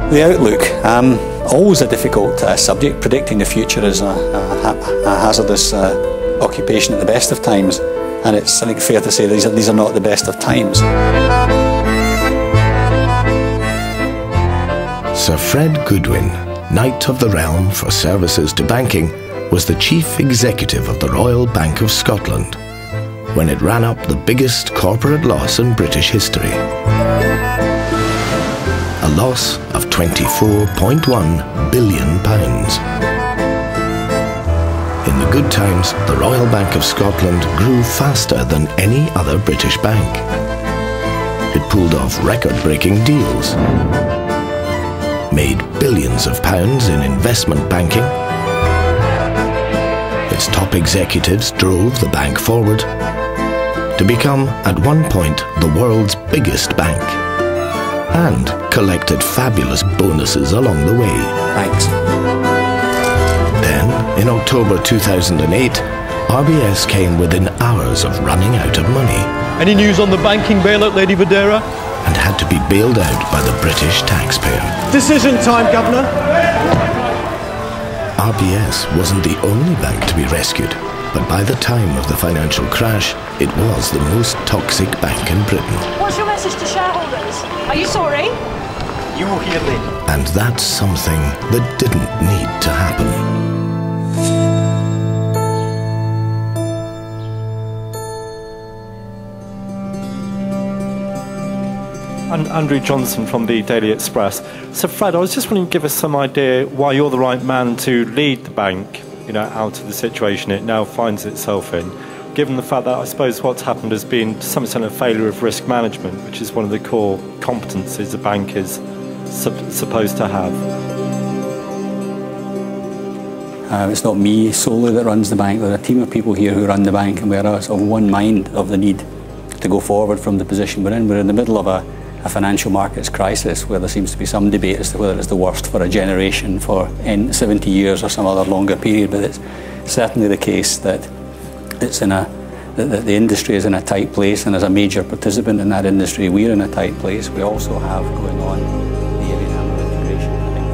The outlook, always a difficult subject. Predicting the future is a hazardous occupation at the best of times, and it's, I think, fair to say these are not the best of times. Sir Fred Goodwin, Knight of the Realm for services to banking, was the chief executive of the Royal Bank of Scotland when it ran up the biggest corporate loss in British history. A loss of £24.1 billion. In the good times, the Royal Bank of Scotland grew faster than any other British bank. It pulled off record-breaking deals, made billions of pounds in investment banking. Its top executives drove the bank forward to become, at one point, the world's biggest bank, and collected fabulous bonuses along the way. Thanks. Then, in October 2008, RBS came within hours of running out of money. Any news on the banking bailout, Lady Vadera? And had to be bailed out by the British taxpayer. Decision time, Governor! RBS wasn't the only bank to be rescued, but by the time of the financial crash, it was the most toxic bank in Britain. What's your message to shareholders? Are you sorry? You will hear me. And that's something that didn't need to happen. Andrew Johnson from the Daily Express. So Fred, I was just wanting to give us some idea why you're the right man to lead the bank, out of the situation it now finds itself in, given the fact that I suppose what's happened has been to some extent a failure of risk management, which is one of the core competencies a bank is supposed to have. It's not me solely that runs the bank. There are a team of people here who run the bank, and we're of one mind of the need to go forward from the position we're in. We're in the middle of a financial markets crisis where there seems to be some debate as to whether it's the worst for a generation, for 70 years or some other longer period, but it's certainly the case that that the industry is in a tight place, and as a major participant in that industry, we're in a tight place. We also have going on the area of integration.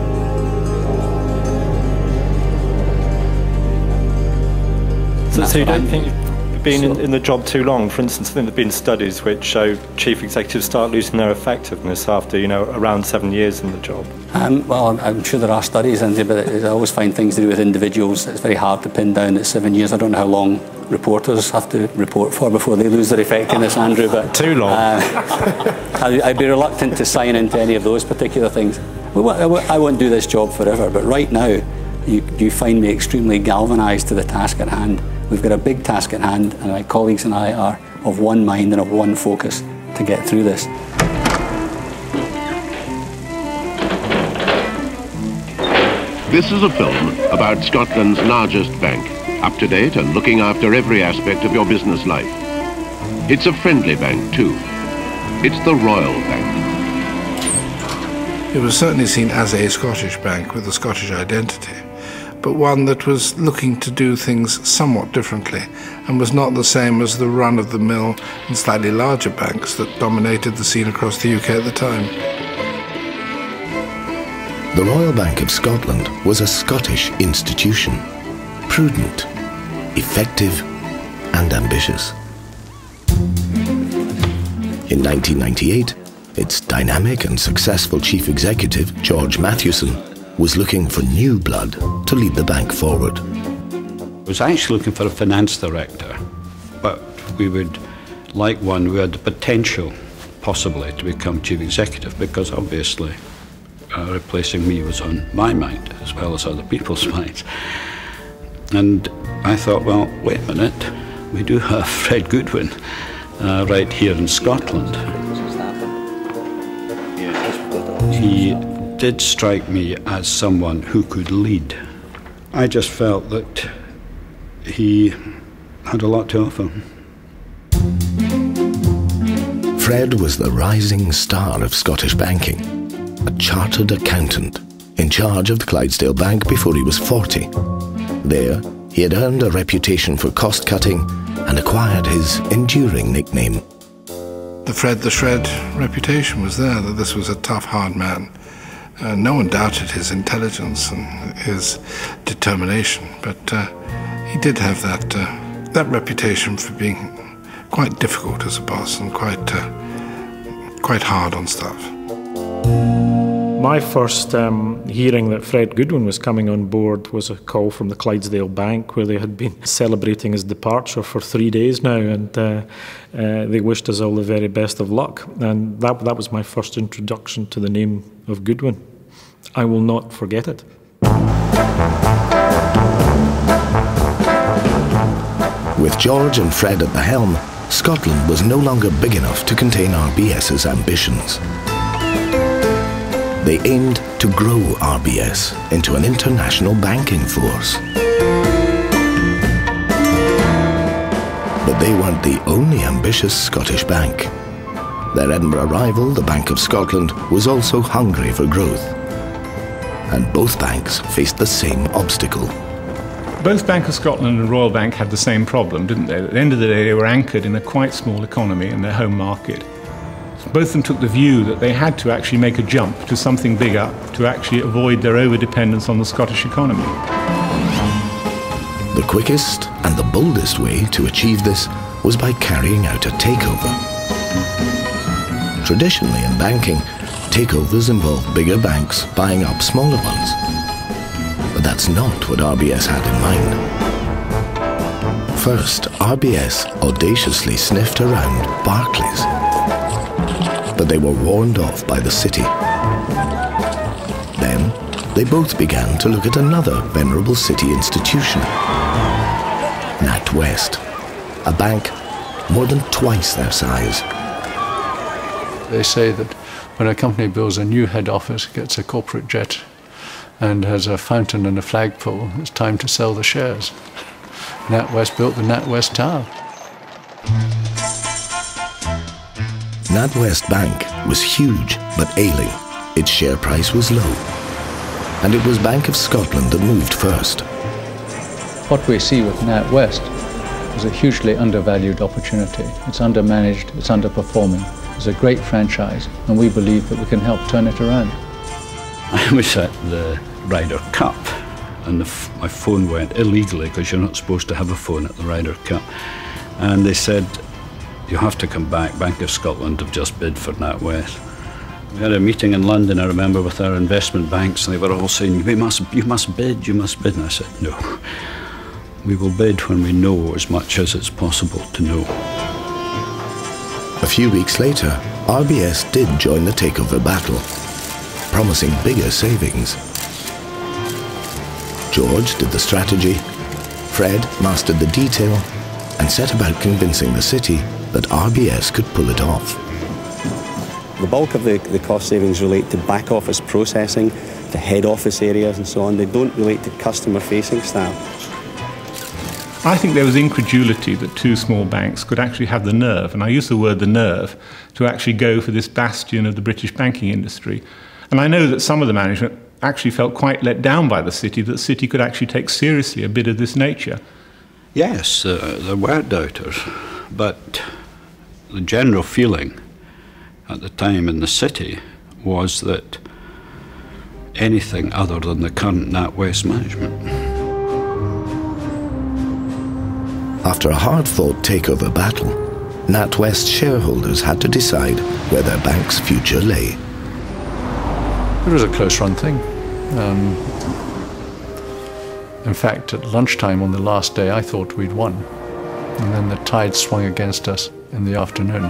So you don't think you've been in the job too long? For instance, I think there have been studies which show chief executives start losing their effectiveness after, around 7 years in the job. Well, I'm sure there are studies, but I always find things to do with individuals. It's very hard to pin down at 7 years. I don't know how long reporters have to report for before they lose their effectiveness, Andrew. But too long. I'd be reluctant to sign into any of those particular things. I won't do this job forever, but right now, you find me extremely galvanised to the task at hand. We've got a big task at hand, and my colleagues and I are of one mind and of one focus to get through this. This is a film about Scotland's largest bank, up to date and looking after every aspect of your business life. It's a friendly bank too. It's the Royal Bank. It was certainly seen as a Scottish bank with a Scottish identity, but one that was looking to do things somewhat differently and was not the same as the run-of-the-mill and slightly larger banks that dominated the scene across the UK at the time. The Royal Bank of Scotland was a Scottish institution, prudent, effective and ambitious. In 1998, its dynamic and successful chief executive, George Mathewson, was looking for new blood to lead the bank forward. I was actually looking for a finance director, but we would like one who had the potential, possibly, to become chief executive, because obviously replacing me was on my mind as well as other people's minds. And I thought, well, wait a minute, we do have Fred Goodwin right here in Scotland. He did strike me as someone who could lead. I just felt that he had a lot to offer. Fred was the rising star of Scottish banking, a chartered accountant in charge of the Clydesdale Bank before he was 40. There, he had earned a reputation for cost-cutting and acquired his enduring nickname. The Fred the Shred reputation was there, that this was a tough, hard man No one doubted his intelligence and his determination, but he did have that reputation for being quite difficult as a boss and quite hard on staff. My first hearing that Fred Goodwin was coming on board was a call from the Clydesdale Bank, where they had been celebrating his departure for 3 days now, and they wished us all the very best of luck. And that was my first introduction to the name of Goodwin. I will not forget it. With George and Fred at the helm, Scotland was no longer big enough to contain RBS's ambitions. They aimed to grow RBS into an international banking force. But they weren't the only ambitious Scottish bank. Their Edinburgh rival, the Bank of Scotland, was also hungry for growth. And both banks faced the same obstacle. Both Bank of Scotland and Royal Bank had the same problem, didn't they? At the end of the day, they were anchored in a quite small economy in their home market. Both of them took the view that they had to actually make a jump to something bigger to actually avoid their over-dependence on the Scottish economy. The quickest and the boldest way to achieve this was by carrying out a takeover. Traditionally in banking, takeovers involve bigger banks buying up smaller ones. But that's not what RBS had in mind. First, RBS audaciously sniffed around Barclays. But they were warned off by the city. Then, they both began to look at another venerable city institution, NatWest, a bank more than twice their size. They say that when a company builds a new head office, gets a corporate jet, and has a fountain and a flagpole, it's time to sell the shares. NatWest built the NatWest Tower. NatWest Bank was huge but ailing. Its share price was low. And it was Bank of Scotland that moved first. What we see with NatWest is a hugely undervalued opportunity. It's undermanaged, it's underperforming. It's a great franchise, and we believe that we can help turn it around. I was at the Ryder Cup, and my phone went illegally, because you're not supposed to have a phone at the Ryder Cup. And they said, you have to come back. Bank of Scotland have just bid for NatWest. We had a meeting in London, I remember, with our investment banks, and they were all saying, you must bid, you must bid. And I said, no. We will bid when we know as much as it's possible to know. A few weeks later, RBS did join the takeover battle, promising bigger savings. George did the strategy, Fred mastered the detail, and set about convincing the city that RBS could pull it off. The bulk of the cost savings relate to back office processing, to head office areas and so on. They don't relate to customer-facing staff. I think there was incredulity that two small banks could actually have the nerve, and I use the word the nerve, to actually go for this bastion of the British banking industry. And I know that some of the management actually felt quite let down by the city, that the city could actually take seriously a bid of this nature. Yes, there were doubters, but the general feeling at the time in the city was that anything other than the current NatWest management. After a hard-fought takeover battle, NatWest shareholders had to decide where their bank's future lay. It was a close-run thing. In fact, at lunchtime on the last day, I thought we'd won. And then the tide swung against us in the afternoon.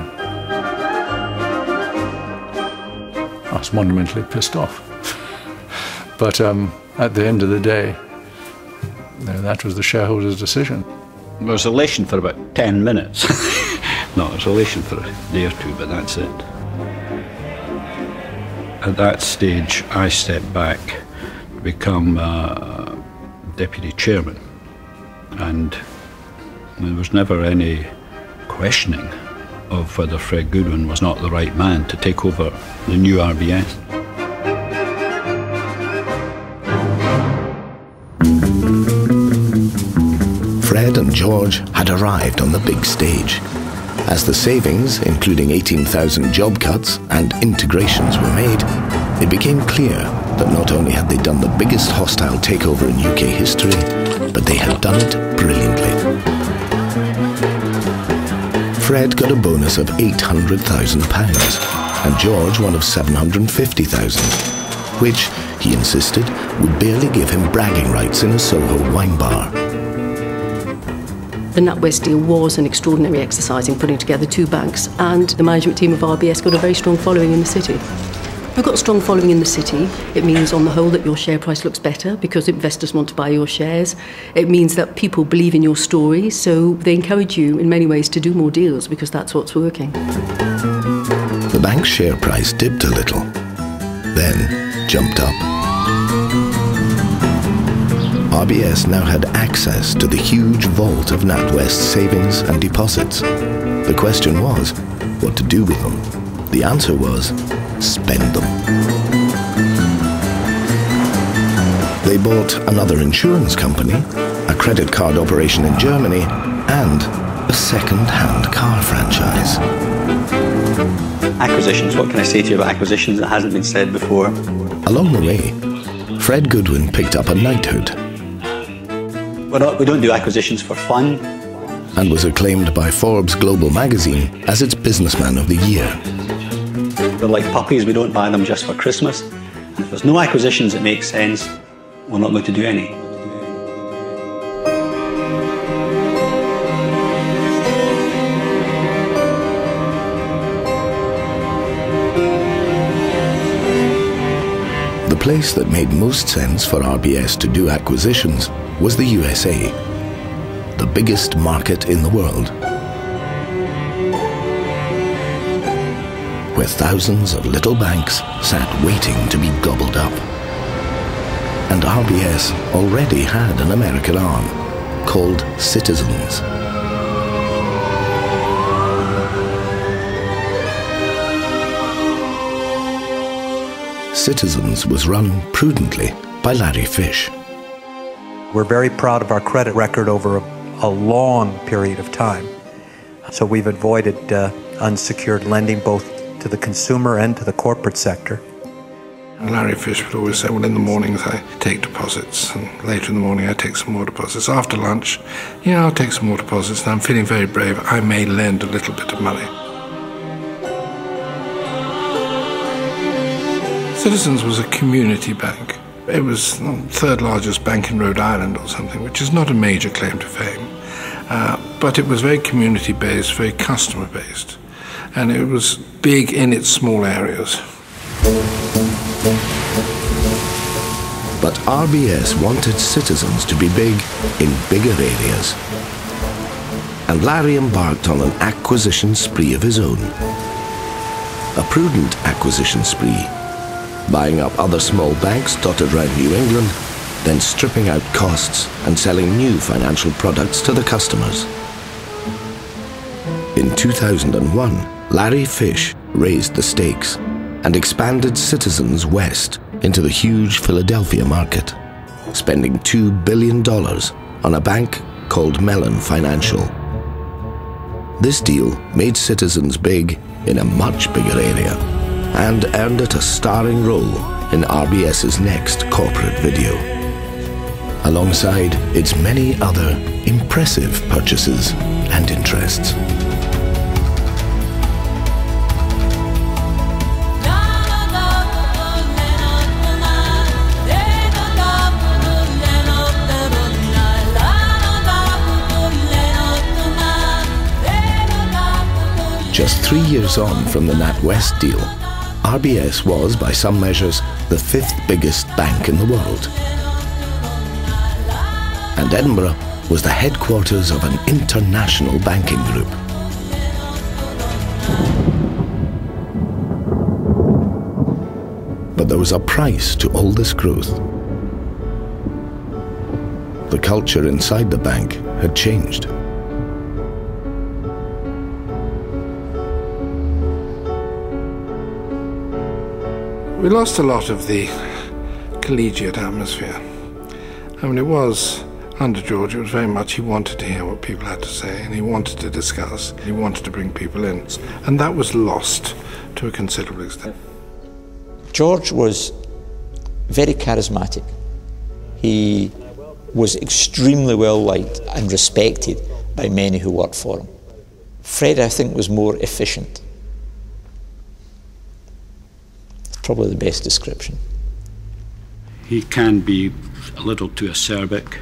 I was monumentally pissed off. But at the end of the day, that was the shareholders' decision. There was elation for about 10 minutes. No, there was elation for a day or two, but that's it. At that stage, I stepped back to become deputy chairman, and there was never any questioning of whether Fred Goodwin was not the right man to take over the new RBS. Fred and George had arrived on the big stage. As the savings, including 18,000 job cuts and integrations, were made, it became clear that not only had they done the biggest hostile takeover in UK history, but they had done it brilliantly. Fred got a bonus of £800,000 and George one of £750,000, which, he insisted, would barely give him bragging rights in a Soho wine bar. The NatWest deal was an extraordinary exercise in putting together two banks, and the management team of RBS got a very strong following in the city. If you've got a strong following in the city, it means on the whole that your share price looks better because investors want to buy your shares. It means that people believe in your story, so they encourage you in many ways to do more deals because that's what's working. The bank's share price dipped a little, then jumped up. RBS now had access to the huge vault of NatWest savings and deposits. The question was, what to do with them? The answer was, spend them. They bought another insurance company, a credit card operation in Germany, and a second-hand car franchise. Acquisitions, what can I say to you about acquisitions that hasn't been said before? Along the way, Fred Goodwin picked up a knighthood. We don't do acquisitions for fun. And was acclaimed by Forbes Global magazine as its Businessman of the Year. They're like puppies, we don't buy them just for Christmas. If there's no acquisitions that make sense, we're not going to do any. The place that made most sense for RBS to do acquisitions was the USA, the biggest market in the world, where thousands of little banks sat waiting to be gobbled up. And RBS already had an American arm called Citizens. Citizens was run prudently by Larry Fish. We're very proud of our credit record over a long period of time. So we've avoided unsecured lending both to the consumer and to the corporate sector. Larry Fish would always say, well, in the mornings I take deposits, and later in the morning I take some more deposits. After lunch, yeah, I'll take some more deposits, and I'm feeling very brave. I may lend a little bit of money. Citizens was a community bank. It was the third largest bank in Rhode Island or something, which is not a major claim to fame. But it was very community-based, very customer-based. And it was big in its small areas. But RBS wanted Citizens to be big in bigger areas. And Larry embarked on an acquisition spree of his own. A prudent acquisition spree, buying up other small banks dotted around New England, then stripping out costs and selling new financial products to the customers. In 2001, Larry Fish raised the stakes and expanded Citizens west into the huge Philadelphia market, spending $2 billion on a bank called Mellon Financial. This deal made Citizens big in a much bigger area and earned it a starring role in RBS's next corporate video, alongside its many other impressive purchases and interests. Just 3 years on from the NatWest deal, RBS was, by some measures, the 5th biggest bank in the world. And Edinburgh was the headquarters of an international banking group. But there was a price to all this growth. The culture inside the bank had changed. We lost a lot of the collegiate atmosphere. I mean, it was, under George, it was very much he wanted to hear what people had to say, and he wanted to discuss, he wanted to bring people in. And that was lost to a considerable extent. George was very charismatic. He was extremely well liked and respected by many who worked for him. Fred, I think, was more efficient. It's probably the best description. He can be a little too acerbic.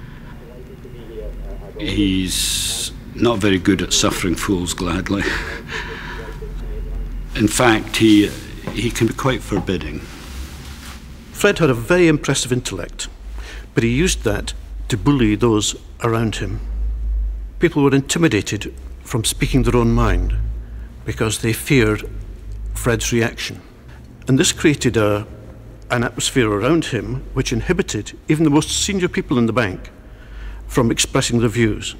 He's not very good at suffering fools gladly. In fact, he can be quite forbidding. Fred had a very impressive intellect, but he used that to bully those around him. People were intimidated from speaking their own mind because they feared Fred's reaction. And this created an atmosphere around him which inhibited even the most senior people in the bank from expressing their views.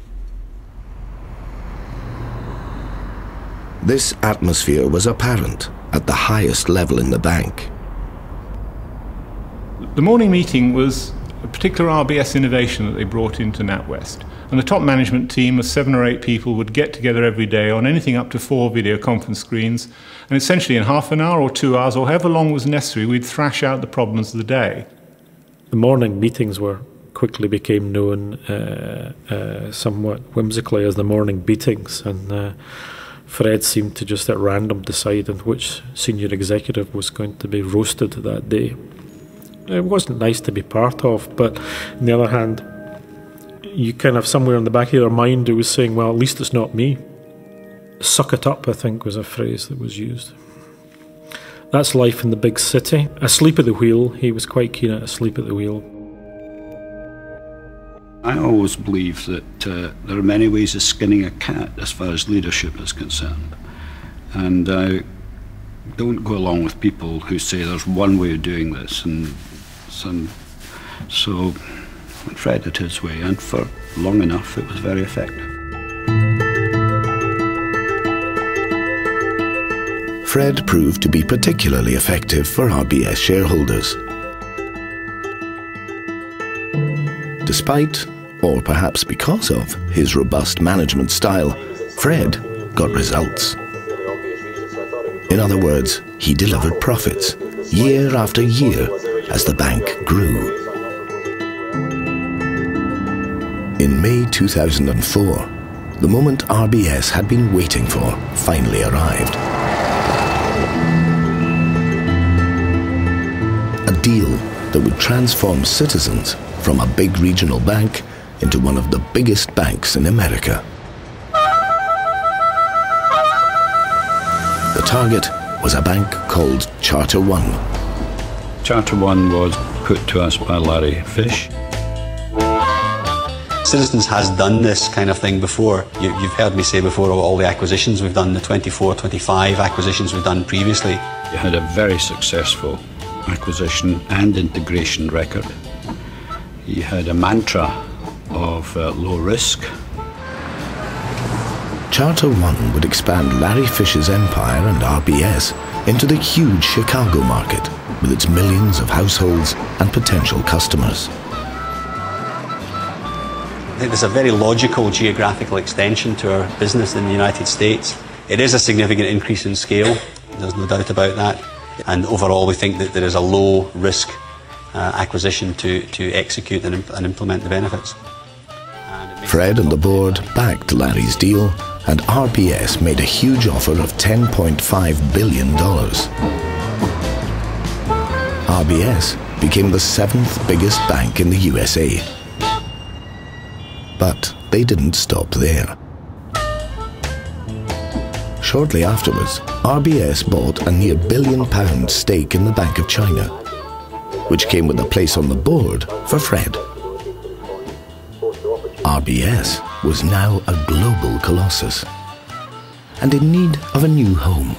This atmosphere was apparent at the highest level in the bank. The morning meeting was a particular RBS innovation that they brought into NatWest. And the top management team of 7 or 8 people would get together every day on anything up to 4 video conference screens, and essentially in half an hour or 2 hours or however long was necessary, we'd thrash out the problems of the day. The morning meetings quickly became known somewhat whimsically as the morning beatings, and Fred seemed to just at random decide on which senior executive was going to be roasted that day. It wasn't nice to be part of, but on the other hand, you kind of somewhere in the back of your mind it was saying, well, at least it's not me. Suck it up, I think, was a phrase that was used. That's life in the big city. Asleep at the wheel. He was quite keen at asleep at the wheel. I always believe that there are many ways of skinning a cat as far as leadership is concerned. And I don't go along with people who say there's one way of doing this. So Fred did his way, and for long enough it was very effective. Fred proved to be particularly effective for RBS shareholders. Despite, or perhaps because of, his robust management style, Fred got results. In other words, he delivered profits, year after year, as the bank grew. In May 2004, the moment RBS had been waiting for finally arrived. A deal that would transform Citizens from a big regional bank into one of the biggest banks in America. The target was a bank called Charter One. Charter One was put to us by Larry Fish. Citizens has done this kind of thing before. You've heard me say before all the acquisitions we've done, the 24, 25 acquisitions we've done previously. You had a very successful acquisition and integration record. You had a mantra of low risk. Charter One would expand Larry Fish's empire and RBS into the huge Chicago market with its millions of households and potential customers. I think there's a very logical geographical extension to our business in the United States. It is a significant increase in scale, there's no doubt about that. And overall we think that there is a low risk acquisition to execute and implement the benefits. Fred and the board backed Larry's deal, and RBS made a huge offer of $10.5 billion. RBS became the 7th biggest bank in the USA. But they didn't stop there. Shortly afterwards, RBS bought a near £1 billion stake in the Bank of China, which came with a place on the board for Fred. RBS was now a global colossus and in need of a new home.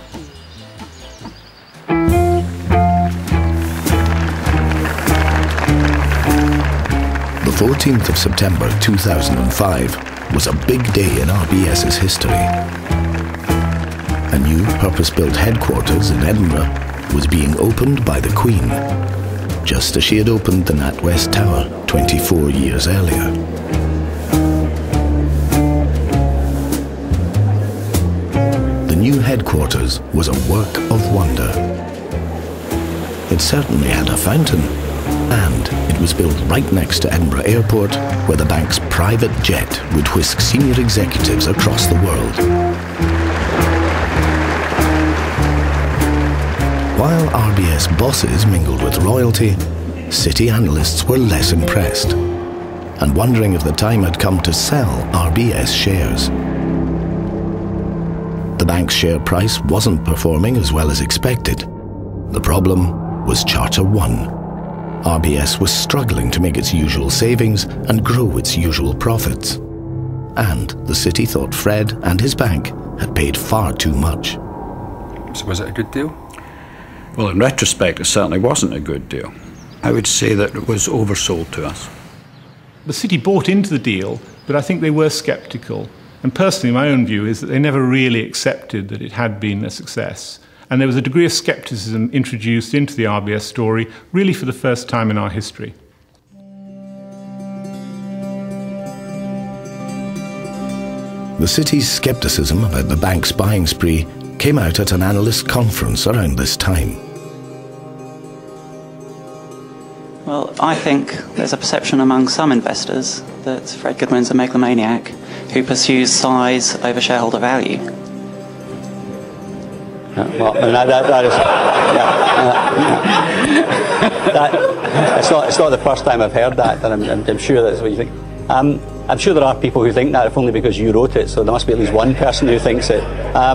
The 14th of September 2005 was a big day in RBS's history. A new purpose-built headquarters in Edinburgh was being opened by the Queen, just as she had opened the NatWest Tower 24 years earlier. The new headquarters was a work of wonder. it certainly had a fountain, and it was built right next to Edinburgh Airport, where the bank's private jet would whisk senior executives across the world. While RBS bosses mingled with royalty, City analysts were less impressed, and wondering if the time had come to sell RBS shares. The bank's share price wasn't performing as well as expected. The problem was Charter One. RBS was struggling to make its usual savings and grow its usual profits. And the City thought Fred and his bank had paid far too much. So was it a good deal? Well, in retrospect, it certainly wasn't a good deal. I would say that it was oversold to us. The City bought into the deal, but I think they were sceptical. And personally, my own view is that they never really accepted that it had been a success. And there was a degree of scepticism introduced into the RBS story, really for the first time in our history. The City's scepticism about the bank's buying spree came out at an analyst conference around this time. Well, I think there's a perception among some investors that Fred Goodwin's a megalomaniac who pursues size over shareholder value. Well, it's not the first time I've heard that, and I'm sure that's what you think. I'm sure there are people who think that, if only because you wrote it, so there must be at least one person who thinks it.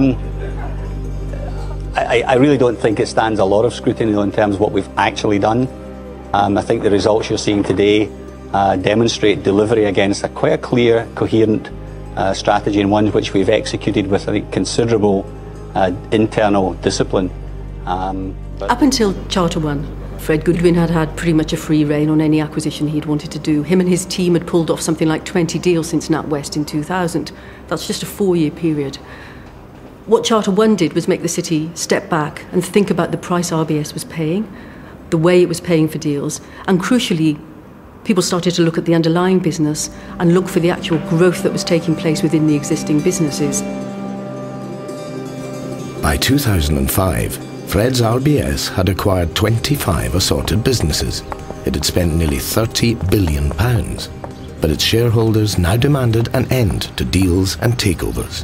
I really don't think it stands a lot of scrutiny in terms of what we've actually done. I think the results you're seeing today demonstrate delivery against quite a clear, coherent strategy, and one which we've executed with, I think, considerable internal discipline. Up until Charter One, Fred Goodwin had had pretty much a free rein on any acquisition he'd wanted to do. Him and his team had pulled off something like 20 deals since NatWest in 2000. That's just a 4-year period. What Charter One did was make the City step back and think about the price RBS was paying, the way it was paying for deals, and crucially, people started to look at the underlying business and look for the actual growth that was taking place within the existing businesses. By 2005, Fred's RBS had acquired 25 assorted businesses. It had spent nearly £30 billion, but its shareholders now demanded an end to deals and takeovers.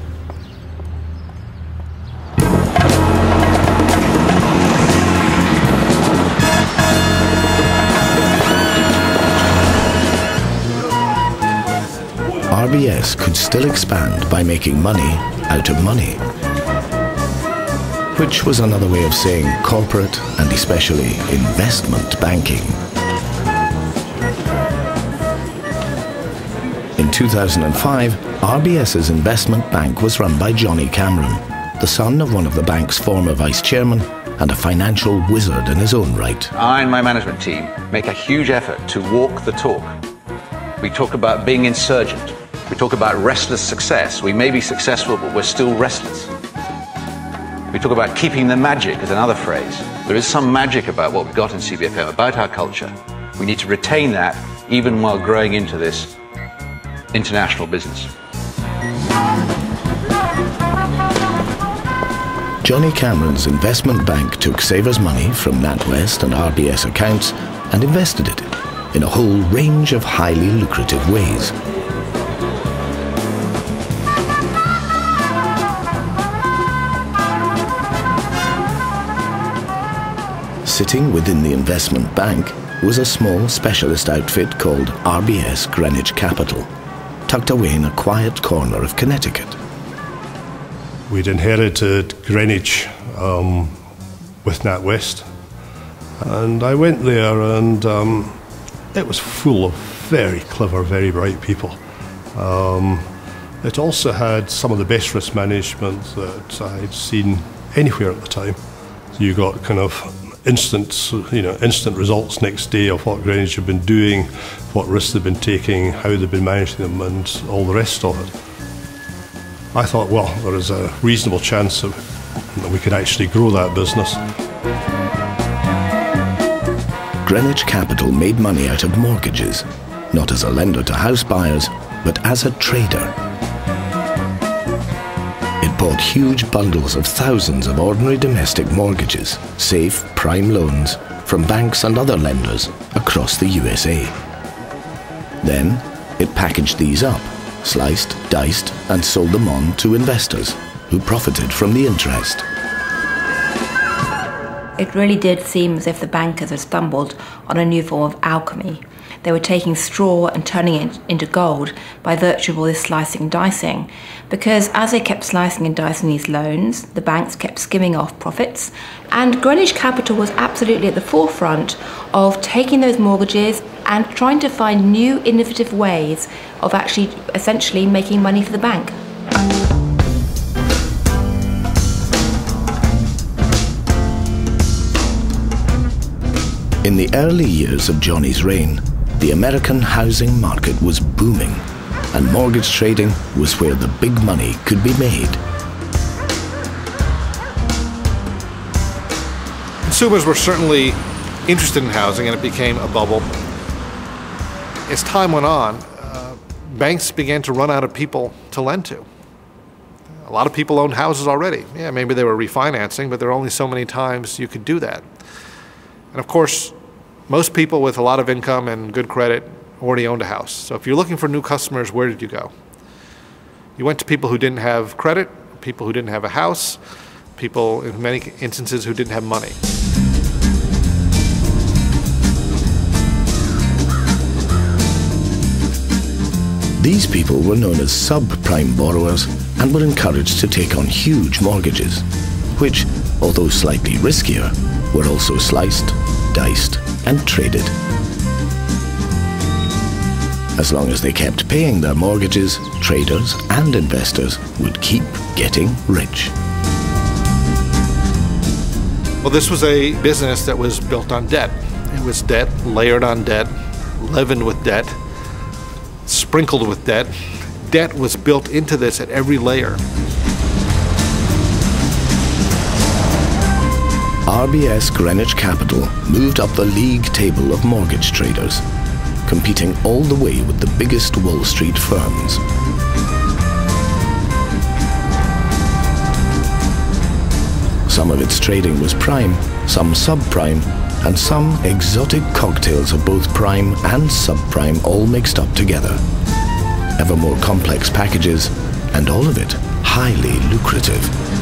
RBS could still expand by making money out of money, which was another way of saying corporate and especially investment banking. In 2005, RBS's investment bank was run by Johnny Cameron, the son of one of the bank's former vice chairmen and a financial wizard in his own right. I and my management team make a huge effort to walk the talk. We talk about being insurgent. We talk about restless success. We may be successful, but we're still restless. We talk about keeping the magic as another phrase. There is some magic about what we've got in CBFM, about our culture. We need to retain that even while growing into this international business. Johnny Cameron's investment bank took savers' money from NatWest and RBS accounts and invested it in a whole range of highly lucrative ways. Sitting within the investment bank was a small specialist outfit called RBS Greenwich Capital, tucked away in a quiet corner of Connecticut. We'd inherited Greenwich with NatWest, and I went there, and it was full of very clever, very bright people. It also had some of the best risk management that I'd seen anywhere at the time. So you got kind of instant results next day of what Greenwich had been doing, what risks they've been taking, how they've been managing them, and all the rest of it. I thought, well, there is a reasonable chance that we could actually grow that business. Greenwich Capital made money out of mortgages, not as a lender to house buyers, but as a trader. It bought huge bundles of thousands of ordinary domestic mortgages, safe, prime loans, from banks and other lenders across the USA. Then, it packaged these up, sliced, diced, and sold them on to investors who profited from the interest. It really did seem as if the bankers had stumbled on a new form of alchemy. They were taking straw and turning it into gold by virtue of all this slicing and dicing. Because as they kept slicing and dicing these loans, the banks kept skimming off profits, and Greenwich Capital was absolutely at the forefront of taking those mortgages and trying to find new innovative ways of actually essentially making money for the bank. In the early years of Johnny's reign, the American housing market was booming, and mortgage trading was where the big money could be made. Consumers were certainly interested in housing, and it became a bubble. As time went on, banks began to run out of people to lend to. A lot of people owned houses already. Yeah, maybe they were refinancing, but there were only so many times you could do that. And of course, most people with a lot of income and good credit already owned a house. So if you're looking for new customers, where did you go? You went to people who didn't have credit, people who didn't have a house, people in many instances who didn't have money. These people were known as subprime borrowers and were encouraged to take on huge mortgages, which, although slightly riskier, were also sliced, diced, and traded. As long as they kept paying their mortgages, traders and investors would keep getting rich. Well, this was a business that was built on debt. It was debt layered on debt, leavened with debt, sprinkled with debt. Debt was built into this at every layer. RBS Greenwich Capital moved up the league table of mortgage traders, competing all the way with the biggest Wall Street firms. Some of its trading was prime, some subprime, and some exotic cocktails of both prime and subprime all mixed up together. Ever more complex packages, and all of it highly lucrative.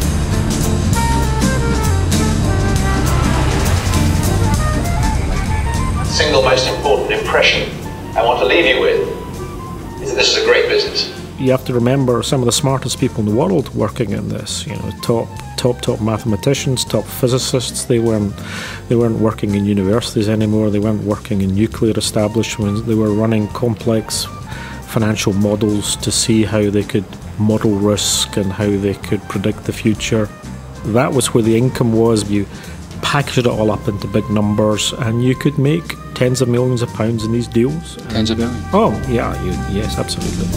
Single most important impression I want to leave you with is that this is a great business. You have to remember some of the smartest people in the world working in this. You know, top mathematicians, top physicists. They weren't working in universities anymore. They weren't working in nuclear establishments. They were running complex financial models to see how they could model risk and how they could predict the future. That was where the income was. You packaged it all up into big numbers, and you could make tens of millions of pounds in these deals. Tens of millions? Oh, yeah, yes, absolutely.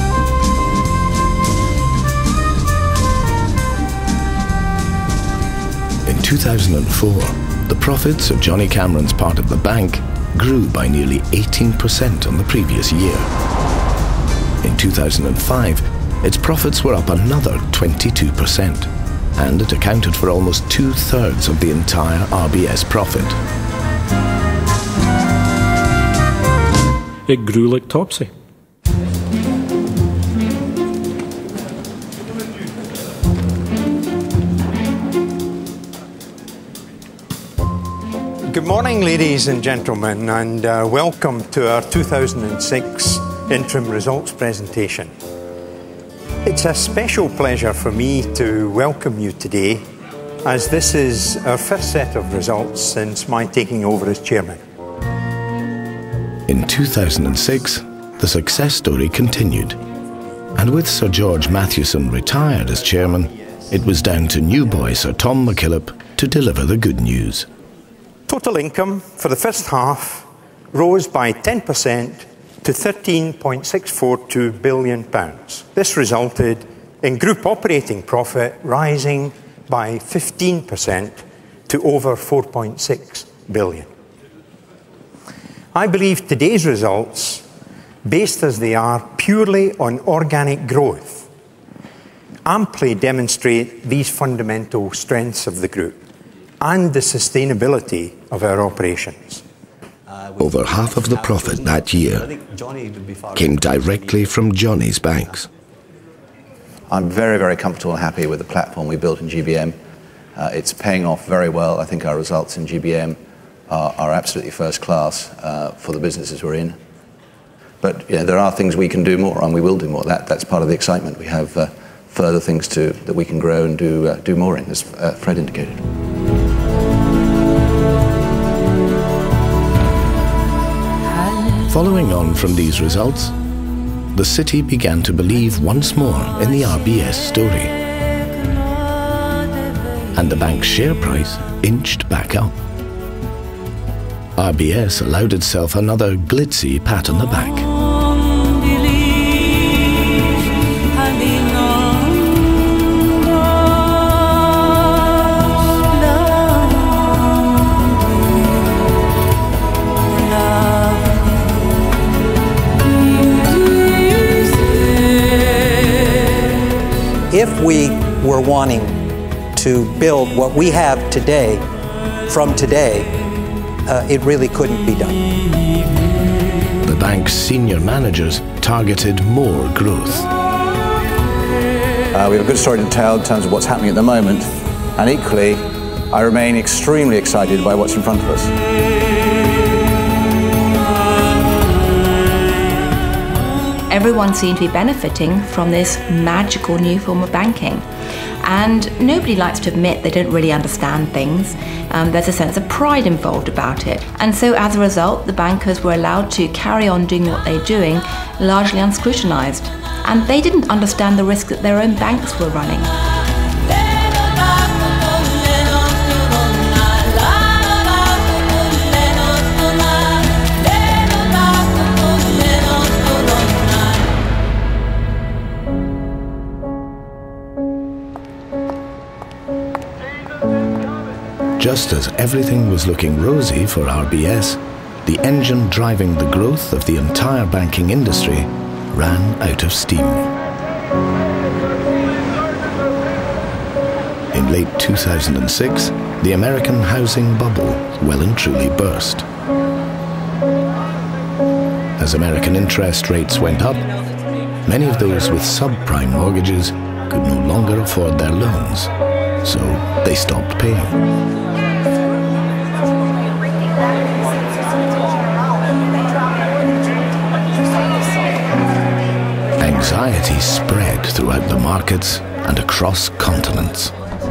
In 2004, the profits of Johnny Cameron's part of the bank grew by nearly 18% on the previous year. In 2005, its profits were up another 22%, and it accounted for almost 2/3 of the entire RBS profit. It grew like topsy. Good morning, ladies and gentlemen, and welcome to our 2006 interim results presentation. It's a special pleasure for me to welcome you today, as this is our first set of results since my taking over as chairman. In 2006, the success story continued, and with Sir George Mathewson retired as chairman, it was down to new boy Sir Tom McKillop to deliver the good news. Total income for the first half rose by 10% to £13.642 billion. This resulted in group operating profit rising by 15% to over £4.6 billion. I believe today's results, based as they are purely on organic growth, amply demonstrate these fundamental strengths of the group. and the sustainability of our operations. Over half of the profit that year came directly from Johnny's banks. I'm very, very comfortable and happy with the platform we built in GBM. It's paying off very well. I think our results in GBM are absolutely first class for the businesses we're in. But there are things we can do more, and we will do more. That's part of the excitement. We have further things that we can grow and do more in, as Fred indicated. Following on from these results, the city began to believe once more in the RBS story. And the bank's share price inched back up. RBS allowed itself another glitzy pat on the back. If we were wanting to build what we have today from today, it really couldn't be done. The bank's senior managers targeted more growth. We have a good story to tell in terms of what's happening at the moment, and equally, I remain extremely excited by what's in front of us. Everyone seemed to be benefiting from this magical new form of banking. And nobody likes to admit they don't really understand things. There's a sense of pride involved about it. And so as a result, the bankers were allowed to carry on doing what they're doing, largely unscrutinised. And they didn't understand the risk that their own banks were running. Just as everything was looking rosy for RBS, the engine driving the growth of the entire banking industry ran out of steam. In late 2006, the American housing bubble well and truly burst. As American interest rates went up, many of those with subprime mortgages could no longer afford their loans, so they stopped paying. Anxiety spread throughout the markets and across continents.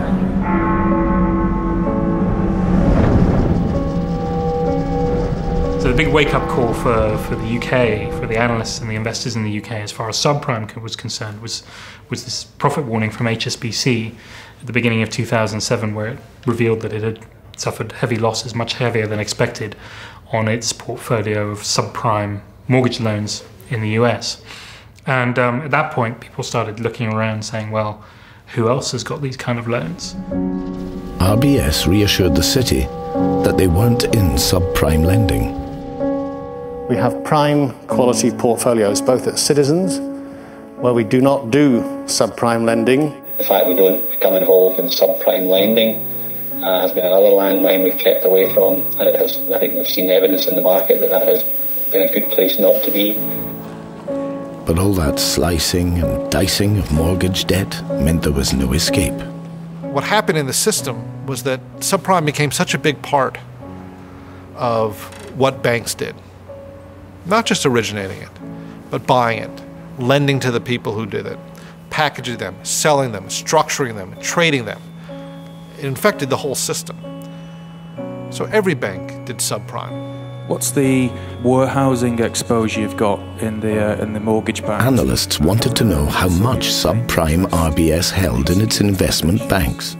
So the big wake-up call for the UK, for the analysts and the investors in the UK as far as subprime was concerned, was this profit warning from HSBC at the beginning of 2007, where it revealed that it had suffered heavy losses, much heavier than expected, on its portfolio of subprime mortgage loans in the US. And at that point, people started looking around saying, well, who else has got these kind of loans? RBS reassured the city that they weren't in subprime lending. We have prime quality portfolios, both at Citizens, where we do not do subprime lending. The fact we don't become involved in subprime lending has been another landmine we've kept away from, and it has, I think we've seen evidence in the market that has been a good place not to be. But all that slicing and dicing of mortgage debt meant there was no escape. What happened in the system was that subprime became such a big part of what banks did. Not just originating it, but buying it, lending to the people who did it, packaging them, selling them, structuring them, trading them. It infected the whole system. So every bank did subprime. What's the warehousing exposure you've got in the mortgage bank? Analysts wanted to know how much subprime RBS held in its investment banks.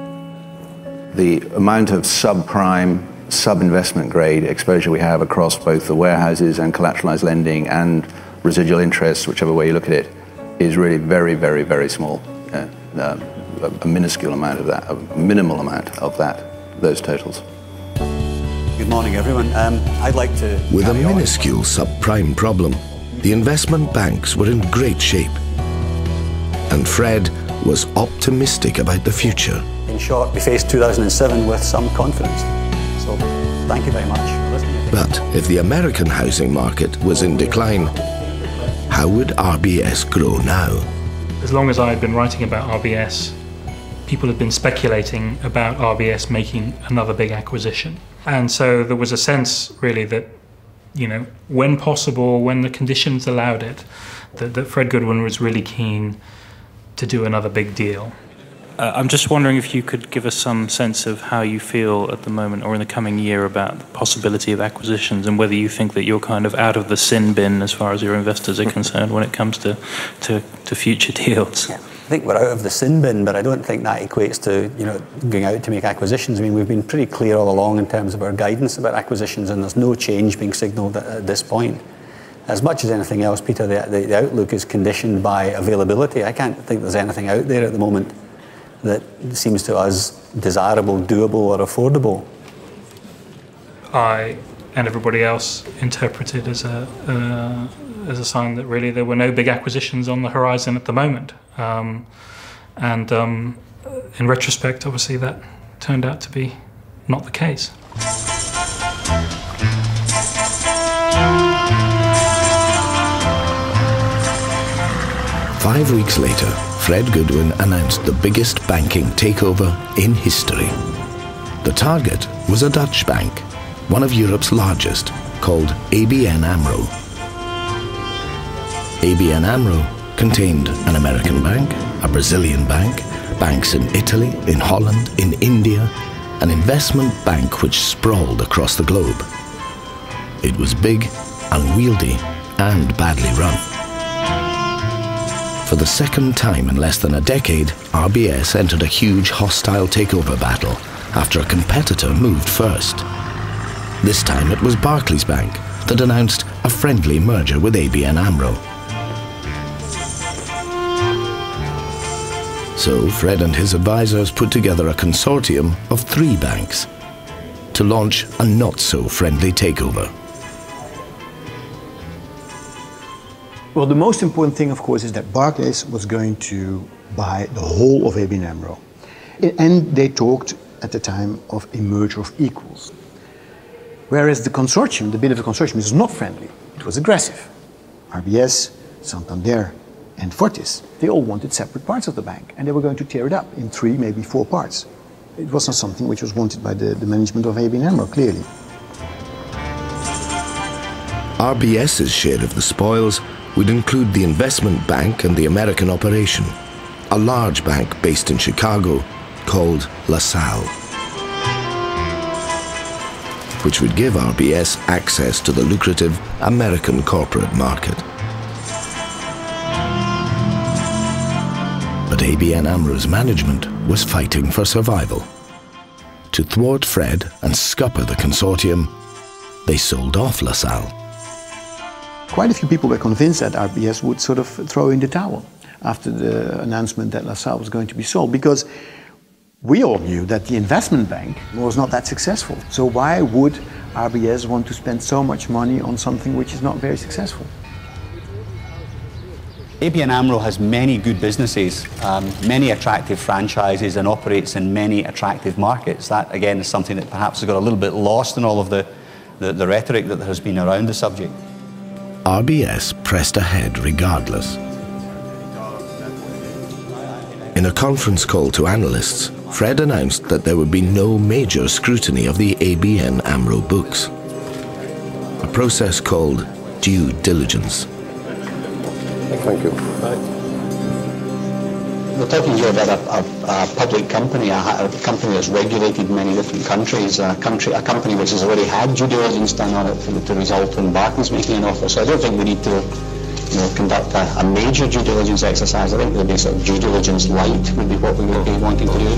The amount of subprime, sub-investment grade exposure we have across both the warehouses and collateralized lending and residual interest, whichever way you look at it, is really very, very, very small. A minuscule amount of that, a minimal amount of those totals. Good morning, everyone. I'd like to... With a minuscule subprime problem, the investment banks were in great shape. And Fred was optimistic about the future. in short, we face 2007 with some confidence. So thank you very much for listening. But if the American housing market was in decline, how would RBS grow now? As long as I had been writing about RBS, people had been speculating about RBS making another big acquisition. And so there was a sense, really, that, you know, when possible, when the conditions allowed it, that Fred Goodwin was really keen to do another big deal. I'm just wondering if you could give us some sense of how you feel at the moment or in the coming year about the possibility of acquisitions, and whether you think that you're kind of out of the sin bin as far as your investors are concerned when it comes to future deals. Yeah. I think we're out of the sin bin, but I don't think that equates to, you know, going out to make acquisitions. I mean, we've been pretty clear all along in terms of our guidance about acquisitions, and there's no change being signalled at this point. As much as anything else, Peter, the outlook is conditioned by availability. I can't think there's anything out there at the moment that seems to us desirable, doable or affordable. I and everybody else interpret it as a sign that really there were no big acquisitions on the horizon at the moment. In retrospect, obviously, that turned out to be not the case. Five weeks later, Fred Goodwin announced the biggest banking takeover in history. The target was a Dutch bank, one of Europe's largest, called ABN AMRO. ABN AMRO contained an American bank, a Brazilian bank, banks in Italy, in Holland, in India, an investment bank which sprawled across the globe. It was big, unwieldy, and badly run. For the second time in less than a decade, RBS entered a huge hostile takeover battle after a competitor moved first. This time it was Barclays Bank that announced a friendly merger with ABN AMRO. So Fred and his advisors put together a consortium of 3 banks to launch a not-so-friendly takeover. Well, the most important thing, of course, is that Barclays was going to buy the whole of ABN AMRO. And they talked at the time of a merger of equals. Whereas the consortium, the bid of the consortium, was not friendly. It was aggressive. RBS, Santander, and Fortis, they all wanted separate parts of the bank, and they were going to tear it up in 3, maybe 4 parts. It was not something which was wanted by the management of ABN AMRO, clearly. RBS's share of the spoils would include the investment bank and the American operation, a large bank based in Chicago called LaSalle, which would give RBS access to the lucrative American corporate market. But ABN AMRO's management was fighting for survival. To thwart Fred and scupper the consortium, they sold off LaSalle. Quite a few people were convinced that RBS would sort of throw in the towel after the announcement that LaSalle was going to be sold, because we all knew that the investment bank was not that successful. So why would RBS want to spend so much money on something which is not very successful? ABN AMRO has many good businesses, many attractive franchises, and operates in many attractive markets. That, again, is something that perhaps has got a little bit lost in all of the rhetoric that there has been around the subject. RBS pressed ahead regardless. In a conference call to analysts, Fred announced that there would be no major scrutiny of the ABN AMRO books, a process called due diligence. Thank you. We're talking here about a public company, a company that's regulated in many different countries, a company which has already had due diligence done on it to result in Barclays making an offer. So I don't think we need to, conduct a major due diligence exercise. I think there'll be sort of due diligence light would be what we would be wanting to do.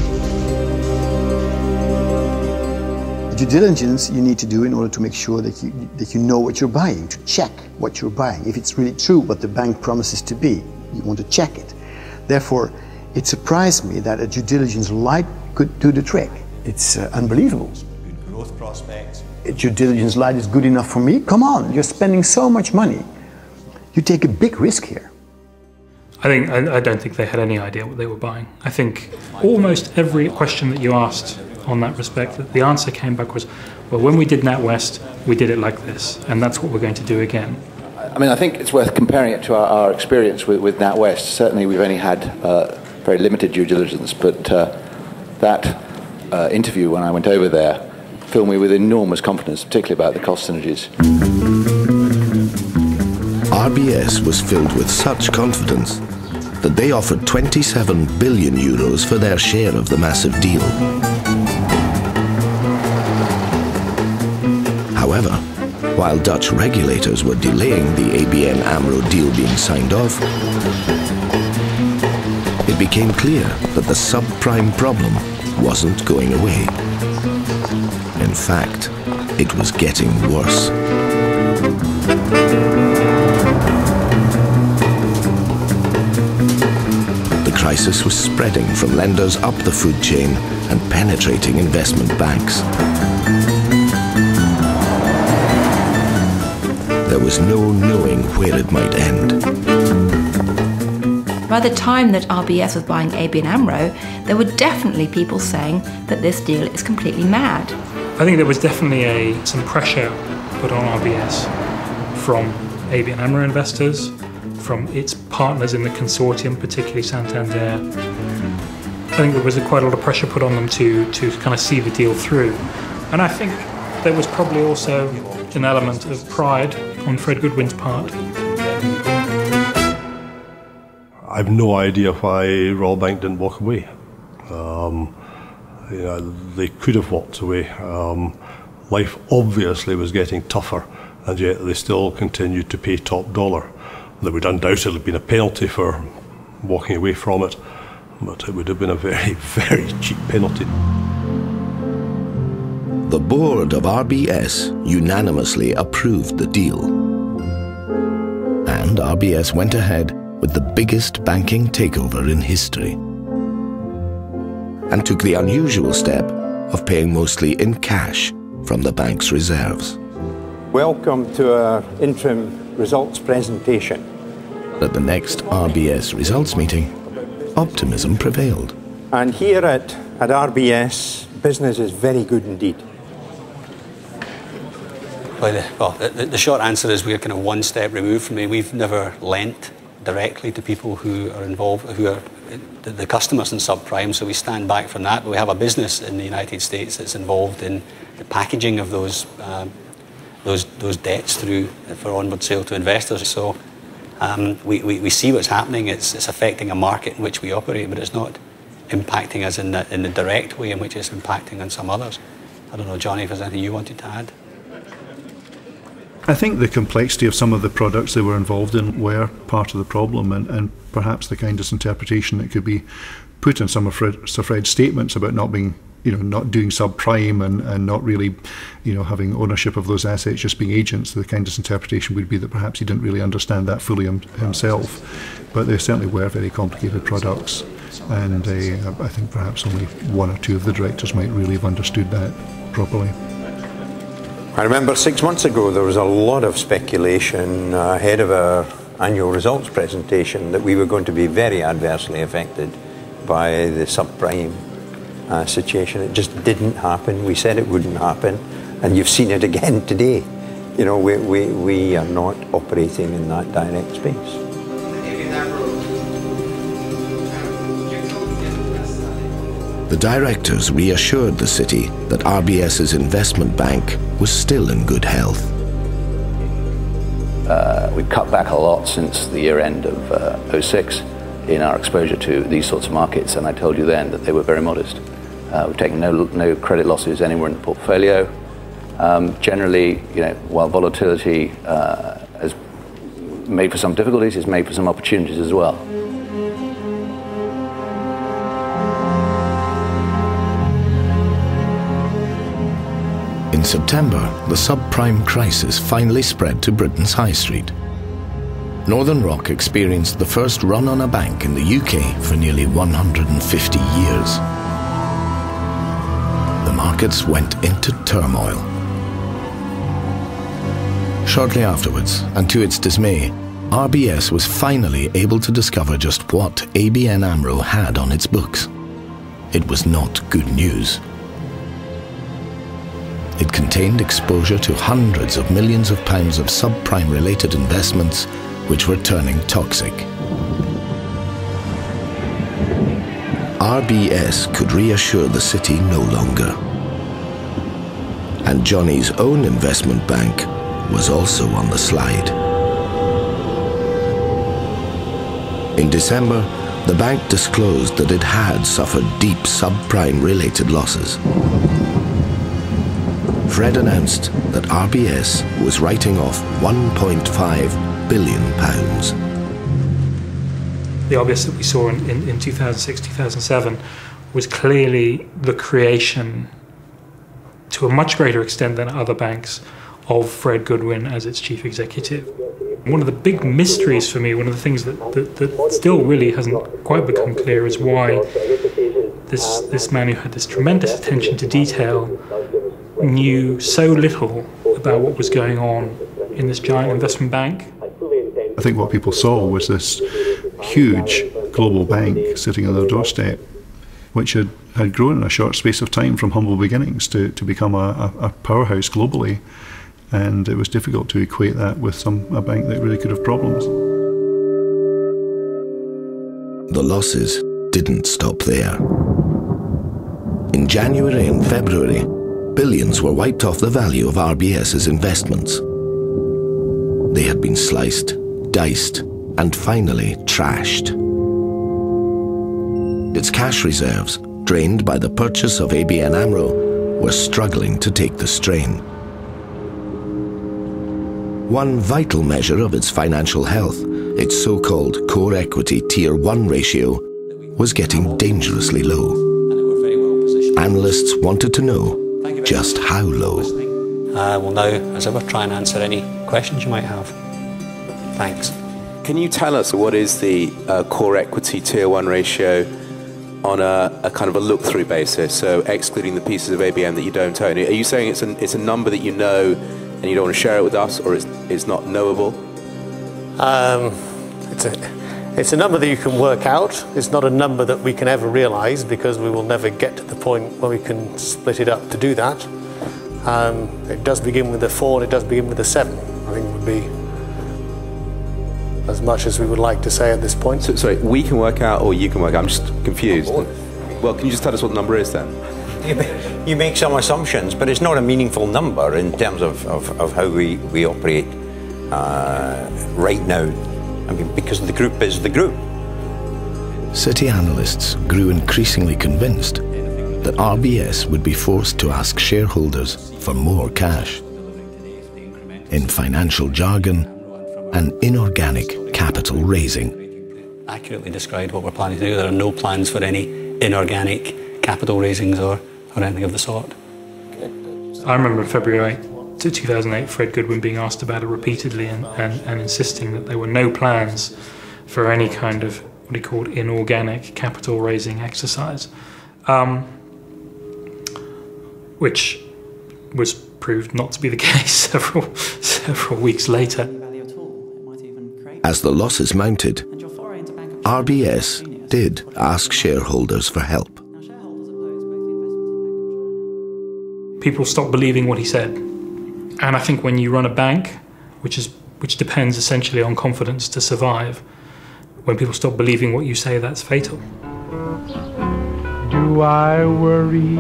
Due diligence you need to do in order to make sure that you know what you're buying, to check what you're buying. If it's really true what the bank promises to be, you want to check it. Therefore, it surprised me that a due diligence light could do the trick. It's unbelievable. Good growth prospects. A due diligence light is good enough for me? Come on, you're spending so much money. You take a big risk here. I don't think they had any idea what they were buying. I think almost every question that you asked on that respect, the answer came back was, well, when we did NatWest, we did it like this, and that's what we're going to do again. I mean, I think it's worth comparing it to our experience with NatWest. Certainly, we've only had very limited due diligence, but that interview when I went over there filled me with enormous confidence, particularly about the cost synergies. RBS was filled with such confidence that they offered 27 billion euros for their share of the massive deal. However, while Dutch regulators were delaying the ABN AMRO deal being signed off, it became clear that the subprime problem wasn't going away. In fact, it was getting worse. The crisis was spreading from lenders up the food chain and penetrating investment banks. There was no knowing where it might end. By the time that RBS was buying ABN AMRO, there were definitely people saying that this deal is completely mad. I think there was definitely some pressure put on RBS from ABN AMRO investors, from its partners in the consortium, particularly Santander. I think there was quite a lot of pressure put on them to kind of see the deal through. And I think there was probably also an element of pride on Fred Goodwin's part. I've no idea why Royal Bank didn't walk away. They could have walked away. Life obviously was getting tougher, and yet they still continued to pay top dollar. There would undoubtedly have been a penalty for walking away from it, but it would have been a very, very cheap penalty. The board of RBS unanimously approved the deal. And RBS went ahead with the biggest banking takeover in history, and took the unusual step of paying mostly in cash from the bank's reserves. Welcome to our interim results presentation. At the next RBS results meeting, optimism prevailed. And here at RBS, business is very good indeed. Well, the short answer is we're kind of one step removed from it. We've never lent directly to people who are involved, who are the customers in subprime, so we stand back from that. But we have a business in the United States that's involved in the packaging of those debts through for onward sale to investors. So we see what's happening. It's affecting a market in which we operate, but it's not impacting us in the direct way in which it's impacting on some others. I don't know, Johnny, if there's anything you wanted to add. I think the complexity of some of the products they were involved in were part of the problem, and perhaps the kind of interpretation that could be put in some of Sir Fred's statements about not being, not doing subprime and not really, having ownership of those assets, just being agents. The kind of interpretation would be that perhaps he didn't really understand that fully himself. But they certainly were very complicated products, and I think perhaps only one or two of the directors might really have understood that properly. I remember 6 months ago there was a lot of speculation ahead of our annual results presentation that we were going to be very adversely affected by the subprime situation. It just didn't happen. We said it wouldn't happen, and you've seen it again today. We are not operating in that direct space. The directors reassured the city that RBS's investment bank was still in good health. We've cut back a lot since the year end of 06 in our exposure to these sorts of markets, and I told you then that they were very modest. We've taken no credit losses anywhere in the portfolio. Generally, while volatility has made for some difficulties, it's made for some opportunities as well. In September, the subprime crisis finally spread to Britain's high street. Northern Rock experienced the first run on a bank in the UK for nearly 150 years. The markets went into turmoil. Shortly afterwards, and to its dismay, RBS was finally able to discover just what ABN AMRO had on its books. It was not good news. It contained exposure to hundreds of millions of pounds of subprime-related investments which were turning toxic. RBS could reassure the city no longer. And Johnny's own investment bank was also on the slide. In December, the bank disclosed that it had suffered deep subprime-related losses. Fred announced that RBS was writing off £1.5 billion. The RBS that we saw in 2006, 2007 was clearly the creation, to a much greater extent than other banks, of Fred Goodwin as its chief executive. One of the big mysteries for me, one of the things that still really hasn't quite become clear, is why this man who had this tremendous attention to detail knew so little about what was going on in this giant investment bank. I think what people saw was this huge global bank sitting on their doorstep, which had grown in a short space of time from humble beginnings to become a powerhouse globally. And it was difficult to equate that with a bank that really could have problems. The losses didn't stop there. In January and February, billions were wiped off the value of RBS's investments. They had been sliced, diced, and finally trashed. Its cash reserves, drained by the purchase of ABN AMRO, were struggling to take the strain. One vital measure of its financial health, its so-called core equity Tier 1 ratio, was getting dangerously low. Analysts wanted to know just how low. We'll now, as ever, try and answer any questions you might have. Thanks. Can you tell us what is the core equity Tier 1 ratio on a kind of a look-through basis, so excluding the pieces of ABN that you don't own? Are you saying it's a number that you know and you don't want to share it with us, or it's not knowable? It's a number that you can work out. It's not a number that we can ever realise, because we will never get to the point where we can split it up to do that. It does begin with a 4 and it does begin with a 7. I think would be as much as we would like to say at this point. So, sorry, we can work out or you can work out? I'm just confused. Well, can you just tell us what the number is then? You make some assumptions, but it's not a meaningful number in terms of how we operate right now. I mean, because the group is the group. City analysts grew increasingly convinced that RBS would be forced to ask shareholders for more cash. In financial jargon, an inorganic capital raising. Accurately described what we're planning to do. There are no plans for any inorganic capital raisings or anything of the sort. I remember in February 2008, Fred Goodwin being asked about it repeatedly and insisting that there were no plans for any kind of what he called inorganic capital raising exercise, which was proved not to be the case several weeks later. As the losses mounted, RBS did ask shareholders for help. People stopped believing what he said. And I think when you run a bank, which depends essentially on confidence to survive, when people stop believing what you say, that's fatal. Do I worry?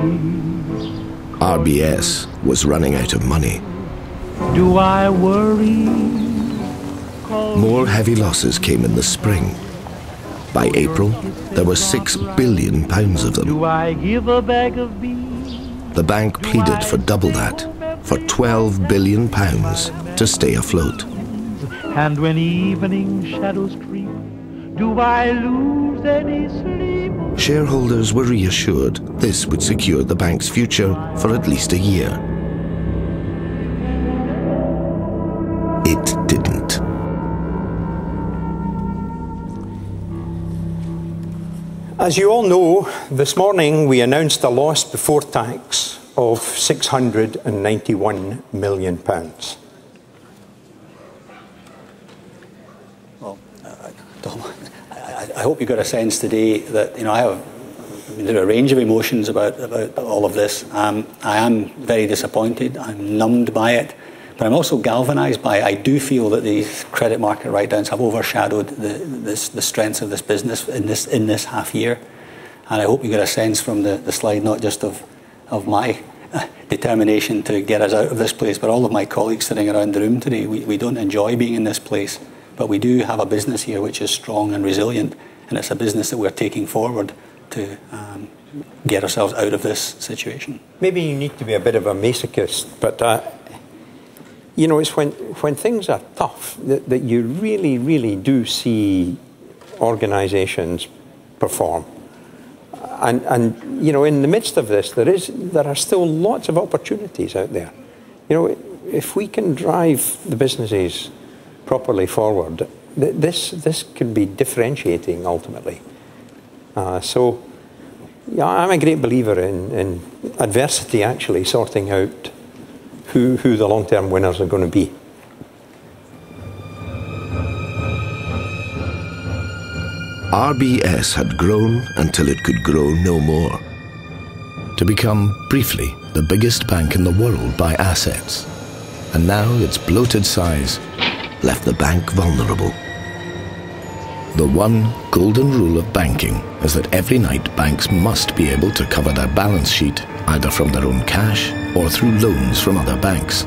RBS was running out of money. Do I worry? More heavy losses came in the spring. By April, there were £6 billion of them. Do I give a bag of beans? The bank pleaded for double that, for £12 billion to stay afloat. And when evening shadows creep, do I lose any sleep? Shareholders were reassured this would secure the bank's future for at least a year. It didn't. As you all know, this morning we announced a loss before tax of £691 million. I hope you got a sense today that, you know, there are a range of emotions about all of this. I am very disappointed. I'm numbed by it. But I'm also galvanised by it. I do feel that these credit market write-downs have overshadowed the strengths of this business in this half year. And I hope you get a sense from the slide, not just of my determination to get us out of this place, but all of my colleagues sitting around the room today. We don't enjoy being in this place, but we do have a business here which is strong and resilient, and it's a business that we're taking forward to get ourselves out of this situation. Maybe you need to be a bit of a masochist, but you know, it's when things are tough that you really, really do see organisations perform. And you know, in the midst of this, there are still lots of opportunities out there. You know, if we can drive the businesses properly forward, this can be differentiating ultimately. So, yeah, I'm a great believer in adversity actually sorting out who the long-term winners are going to be. RBS had grown until it could grow no more, to become, briefly, the biggest bank in the world by assets. And now its bloated size left the bank vulnerable. The one golden rule of banking is that every night banks must be able to cover their balance sheet either from their own cash or through loans from other banks.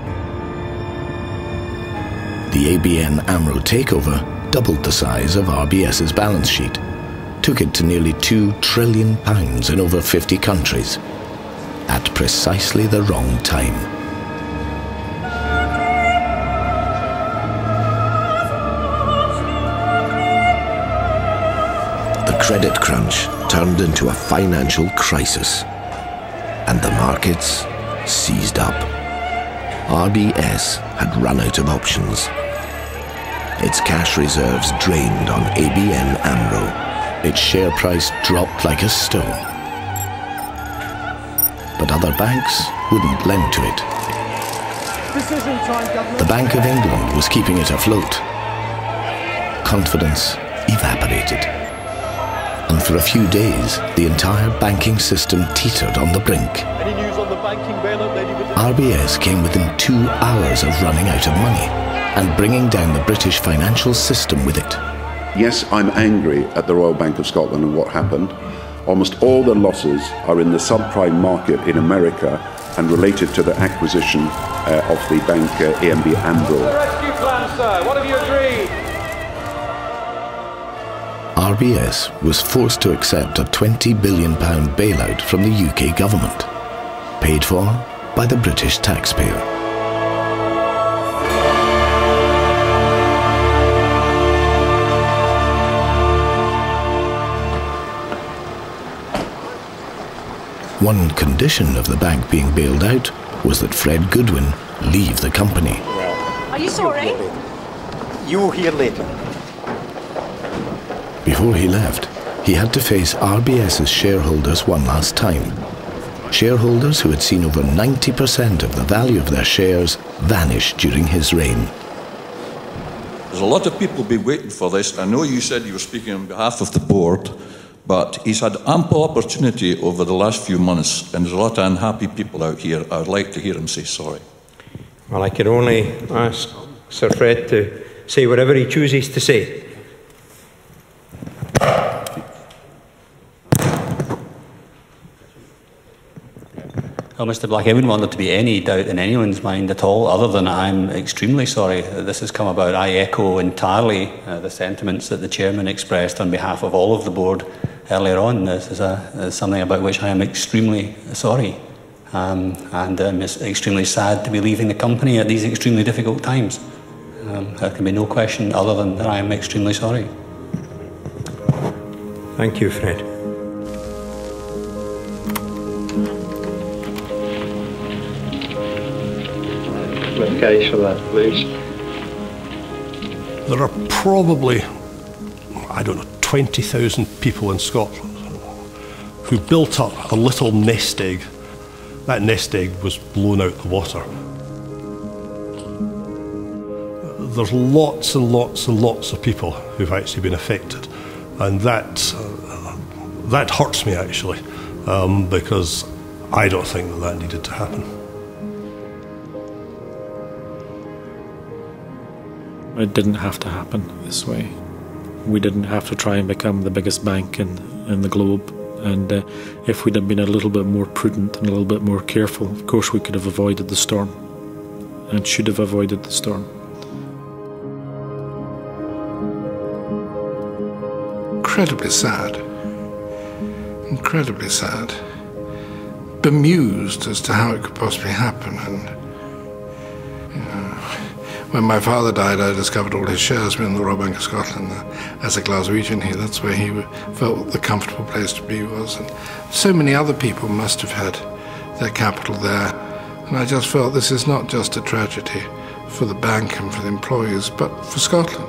The ABN AMRO takeover doubled the size of RBS's balance sheet, took it to nearly £2 trillion in over 50 countries, at precisely the wrong time. The credit crunch turned into a financial crisis, and the markets seized up. RBS had run out of options. Its cash reserves drained on ABN AMRO. Its share price dropped like a stone. But other banks wouldn't lend to it. The Bank of England was keeping it afloat. Confidence evaporated. And for a few days, the entire banking system teetered on the brink. Any news on the banking bailout, Lady Bishop? RBS came within 2 hours of running out of money and bringing down the British financial system with it. Yes, I'm angry at the Royal Bank of Scotland and what happened. Almost all the losses are in the subprime market in America and related to the acquisition of the bank AMB AMRO. The rescue plan, sir. What have you agreed? RBS was forced to accept a £20 billion bailout from the UK government, paid for by the British taxpayer. One condition of the bank being bailed out was that Fred Goodwin leave the company. Are you sorry? You'll hear later. Before he left, he had to face RBS's shareholders one last time. Shareholders who had seen over 90% of the value of their shares vanish during his reign. There's a lot of people been waiting for this. I know you said you were speaking on behalf of the board, but he's had ample opportunity over the last few months, and there's a lot of unhappy people out here. I'd like to hear him say sorry. Well, I can only ask Sir Fred to say whatever he chooses to say. Well, Mr. Black, I wouldn't want there to be any doubt in anyone's mind at all, other than I'm extremely sorry that this has come about. I echo entirely the sentiments that the Chairman expressed on behalf of all of the board earlier on. This is something about which I am extremely sorry. And it's extremely sad to be leaving the company at these extremely difficult times. There can be no question other than that I am extremely sorry. Thank you, Fred. Okay, for that, please. There are probably, I don't know, 20,000 people in Scotland who built up a little nest egg. That nest egg was blown out the water. There's lots and lots and lots of people who've actually been affected. And that hurts me, actually, because I don't think that needed to happen. It didn't have to happen this way. We didn't have to try and become the biggest bank in the globe. And if we'd have been a little bit more prudent and a little bit more careful, of course we could have avoided the storm and should have avoided the storm. Incredibly sad. Incredibly sad. Bemused as to how it could possibly happen. And when my father died, I discovered all his shares were in the Royal Bank of Scotland. As a Glaswegian, that's where he felt the comfortable place to be was. And so many other people must have had their capital there. And I just felt this is not just a tragedy for the bank and for the employees, but for Scotland.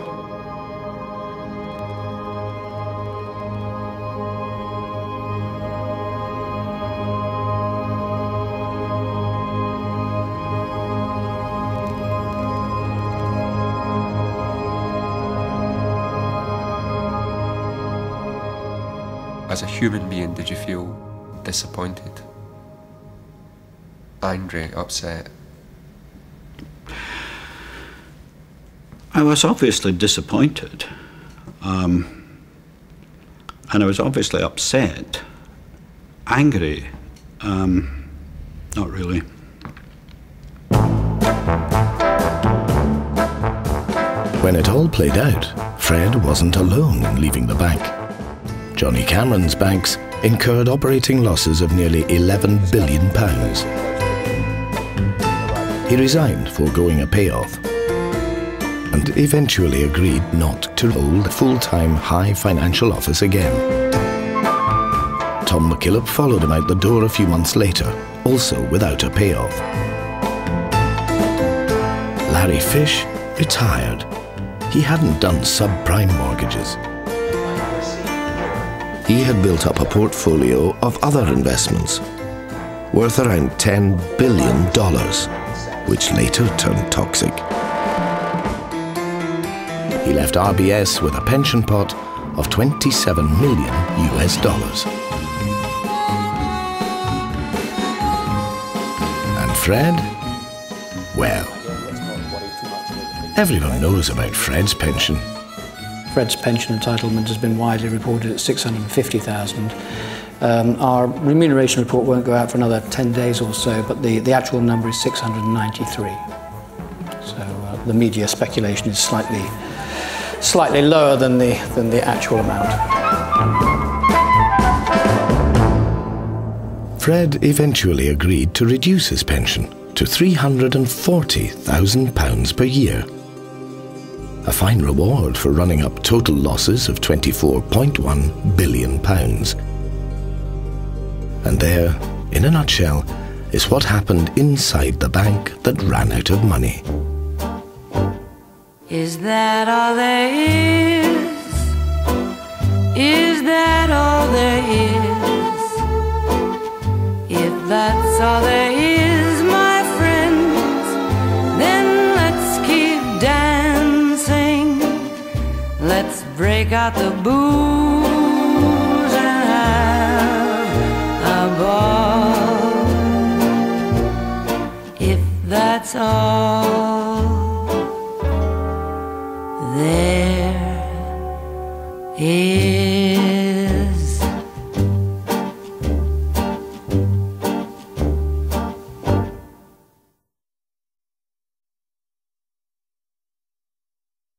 As a human being, did you feel disappointed, angry, upset? I was obviously disappointed, and I was obviously upset. Angry, not really. When it all played out, Fred wasn't alone in leaving the bank. Johnny Cameron's banks incurred operating losses of nearly £11 billion. He resigned, foregoing a payoff, and eventually agreed not to hold a full-time high financial office again. Tom McKillop followed him out the door a few months later, also without a payoff. Larry Fish retired. He hadn't done subprime mortgages. He had built up a portfolio of other investments worth around $10 billion, which later turned toxic. He left RBS with a pension pot of $27 million US. And Fred? Well, everyone knows about Fred's pension. Fred's pension entitlement has been widely reported at $650,000. Our remuneration report won't go out for another 10 days or so, but the actual number is 693. So the media speculation is slightly lower than the actual amount. Fred eventually agreed to reduce his pension to £340,000 per year. A fine reward for running up total losses of £24.1 billion. And there, in a nutshell, is what happened inside the bank that ran out of money. Is that all there is? Is that all there is? If that's all there is, my friends, then let's keep dancing. Let's break out the booze and have a ball. If that's all there is.